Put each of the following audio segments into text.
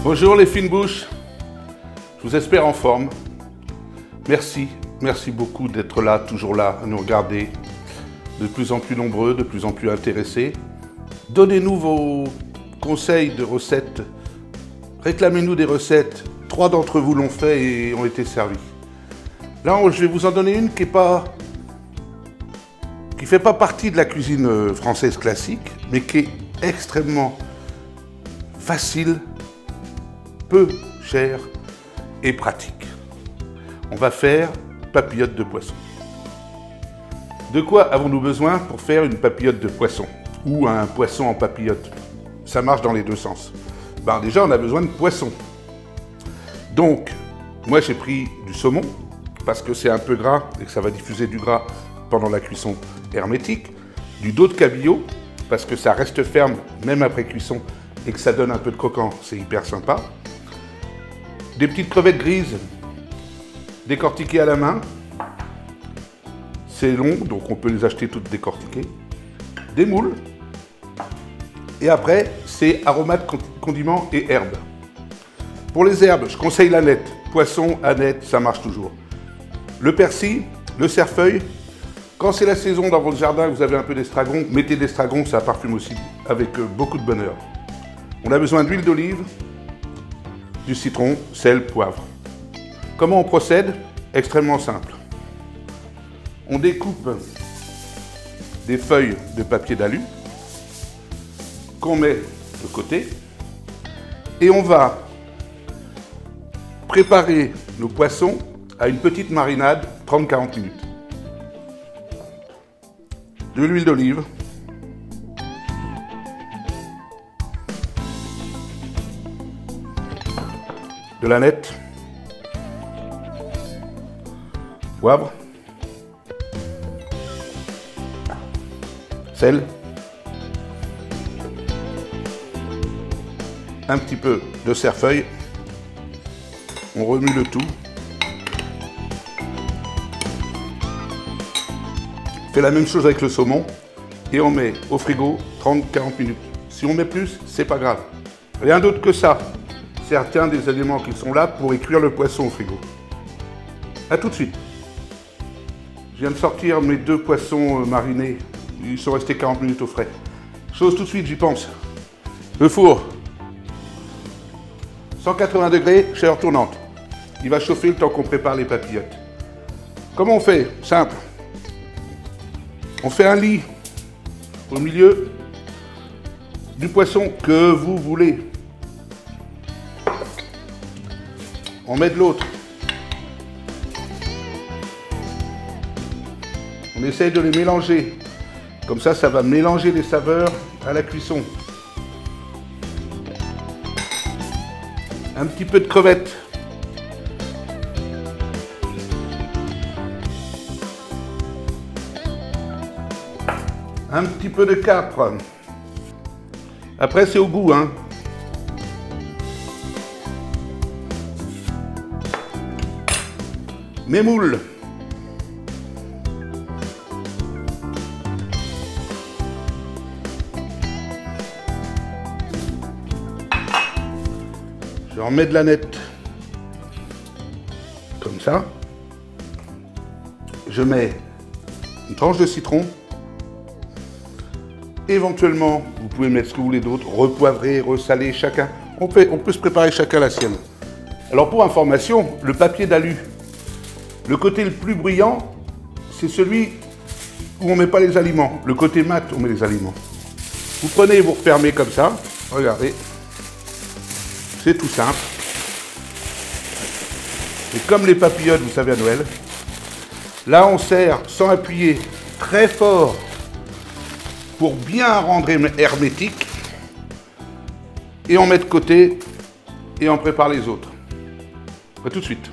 Bonjour les fines bouches, je vous espère en forme. Merci beaucoup d'être là, toujours là, à nous regarder, de plus en plus nombreux, de plus en plus intéressés. Donnez-nous vos conseils de recettes, réclamez-nous des recettes. 3 d'entre vous l'ont fait et ont été servis. Là, je vais vous en donner une qui fait pas partie de la cuisine française classique, mais qui est extrêmement facile, peu cher et pratique. On va faire papillote de poisson. De quoi avons-nous besoin pour faire une papillote de poisson ou un poisson en papillote? Ça marche dans les deux sens. Déjà, on a besoin de poisson. Donc, moi j'ai pris du saumon parce que c'est un peu gras et que ça va diffuser du gras pendant la cuisson hermétique. Du dos de cabillaud parce que ça reste ferme même après cuisson et que ça donne un peu de croquant, c'est hyper sympa. Des petites crevettes grises décortiquées à la main. C'est long, donc on peut les acheter toutes décortiquées. Des moules. Et après, c'est aromates, condiments et herbes. Pour les herbes, je conseille l'aneth. Poisson, aneth, ça marche toujours. Le persil, le cerfeuil. Quand c'est la saison dans votre jardin, vous avez un peu d'estragon, mettez d'estragon, ça parfume aussi avec beaucoup de bonheur. On a besoin d'huile d'olive, du citron, sel, poivre. Comment on procède? Extrêmement simple. On découpe des feuilles de papier d'alu qu'on met de côté et on va préparer nos poissons à une petite marinade 30-40 minutes. De l'huile d'olive, de l'aneth, poivre, sel, un petit peu de cerfeuil, on remue le tout, on fait la même chose avec le saumon et on met au frigo 30-40 minutes. Si on met plus, c'est pas grave. Rien d'autre que ça. Certains des éléments qui sont là pour y cuire le poisson au frigo. A tout de suite. Je viens de sortir mes 2 poissons marinés. Ils sont restés 40 minutes au frais. Chose tout de suite, j'y pense. Le four. 180 degrés, chaleur tournante. Il va chauffer le temps qu'on prépare les papillotes. Comment on fait? Simple. On fait un lit au milieu du poisson que vous voulez. On met de l'autre. On essaye de les mélanger. Comme ça, ça va mélanger les saveurs à la cuisson. Un petit peu de crevettes. Un petit peu de capre. Après, c'est au goût, hein. Mes moules. Je remets de l'aneth. Comme ça. Je mets une tranche de citron. Éventuellement, vous pouvez mettre ce que vous voulez d'autre, repoivrer, ressaler, chacun. On peut se préparer chacun la sienne. Alors pour information, le papier d'alu, le côté le plus bruyant, c'est celui où on ne met pas les aliments. Le côté mat, on met les aliments. Vous prenez et vous refermez comme ça. Regardez. C'est tout simple. Et comme les papillotes, vous savez, à Noël, là on serre sans appuyer très fort pour bien rendre hermétique. Et on met de côté et on prépare les autres. A tout de suite.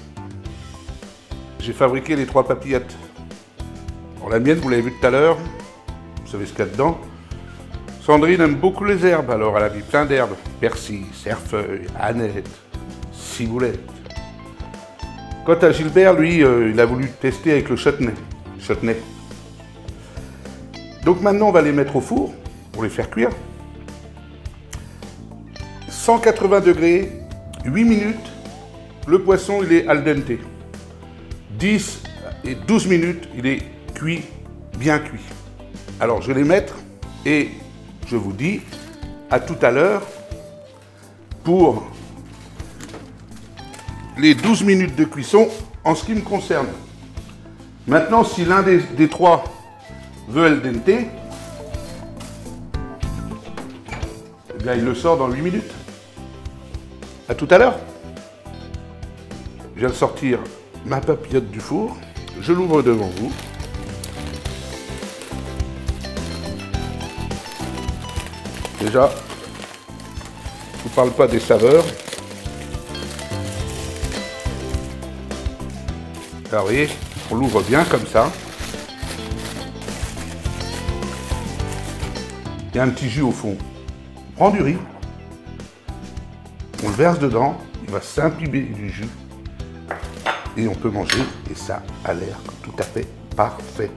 J'ai fabriqué les 3 papillotes. Alors la mienne, vous l'avez vu tout à l'heure, vous savez ce qu'il y a dedans. Sandrine aime beaucoup les herbes, alors elle a mis plein d'herbes. Persil, cerfeuil, aneth, ciboulette. Quant à Gilbert, lui, il a voulu tester avec le chutney. Donc maintenant, on va les mettre au four pour les faire cuire. 180 degrés, 8 minutes, le poisson il est al dente. 10 et 12 minutes, il est cuit, bien cuit. Alors je vais les mettre et je vous dis à tout à l'heure pour les 12 minutes de cuisson en ce qui me concerne. Maintenant, si l'un des trois veut al dente, eh bien, il le sort dans 8 minutes. À tout à l'heure. Je viens de sortir ma papillote du four. Je l'ouvre devant vous. Déjà, je ne vous parle pas des saveurs. Alors, vous voyez, on l'ouvre bien comme ça. Il y a un petit jus au fond. On prend du riz, on le verse dedans, il va s'imbiber du jus et on peut manger et ça a l'air tout à fait parfait.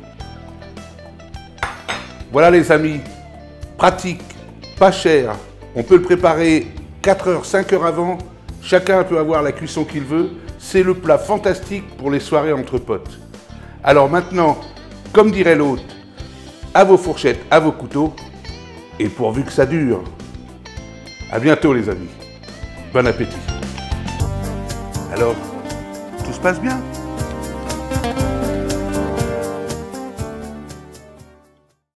Voilà les amis, pratique, pas cher, on peut le préparer 4 heures, 5 heures avant, chacun peut avoir la cuisson qu'il veut, c'est le plat fantastique pour les soirées entre potes. Alors maintenant, comme dirait l'autre, à vos fourchettes, à vos couteaux, et pourvu que ça dure. À bientôt les amis. Bon appétit. Alors, tout se passe bien?